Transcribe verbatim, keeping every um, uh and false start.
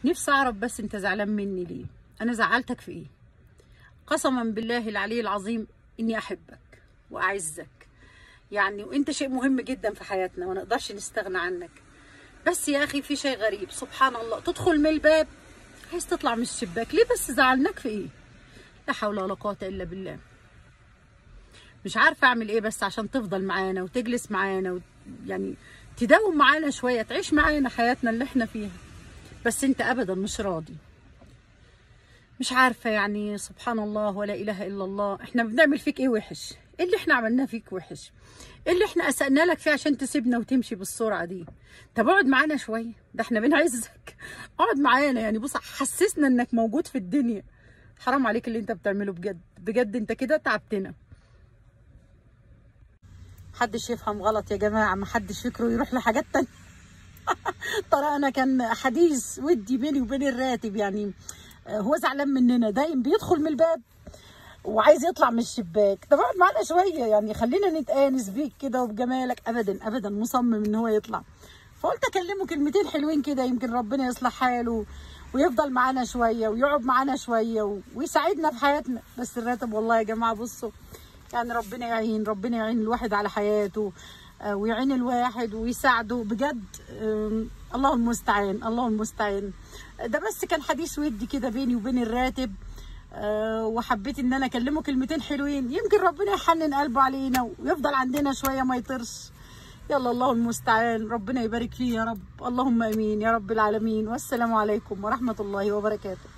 نفسي اعرف بس انت زعلان مني ليه؟ انا زعلتك في ايه؟ قسما بالله العلي العظيم اني احبك واعزك يعني، وانت شيء مهم جدا في حياتنا ما نقدرش نستغنى عنك. بس يا اخي في شيء غريب سبحان الله، تدخل من الباب عايز تطلع من الشباك. ليه بس زعلناك في ايه؟ لا حول ولا قوه الا بالله. مش عارفه اعمل ايه بس عشان تفضل معانا وتجلس معانا و... يعني تداوم معانا شويه، تعيش معانا حياتنا اللي احنا فيها، بس انت ابدا مش راضي. مش عارفه يعني سبحان الله ولا اله الا الله. احنا بنعمل فيك ايه وحش؟ ايه اللي احنا عملناه فيك وحش؟ ايه اللي احنا اسأنا لك فيه عشان تسيبنا وتمشي بالسرعه دي؟ طب اقعد معانا شويه، ده احنا بنعزك. اقعد معانا يعني، بص حسسنا انك موجود في الدنيا. حرام عليك اللي انت بتعمله بجد بجد، انت كده تعبتنا. محدش يفهم غلط يا جماعه، محدش فكره يروح لحاجات تانية. طريقنا كان حديث ودي بيني وبين الراتب يعني. هو زعلان مننا دايم بيدخل من الباب وعايز يطلع من الشباك. طب اقعد معانا شويه يعني، خلينا نتآنس بيك كده وبجمالك. ابدا ابدا مصمم ان هو يطلع. فقلت اكلمه كلمتين حلوين كده، يمكن ربنا يصلح حاله ويفضل معانا شويه ويقعد معانا شويه ويساعدنا في حياتنا. بس الراتب والله يا جماعه بصوا يعني، ربنا يعين ربنا يعين الواحد على حياته ويعين الواحد ويساعده بجد. الله المستعان الله المستعان. ده بس كان حديث ودي كده بيني وبين الراتب، أه وحبيت ان انا اكلمه كلمتين حلوين، يمكن ربنا يحنن قلبه علينا ويفضل عندنا شويه ما يطرش. يلا الله المستعان، ربنا يبارك فيه يا رب. اللهم امين يا رب العالمين. والسلام عليكم ورحمه الله وبركاته.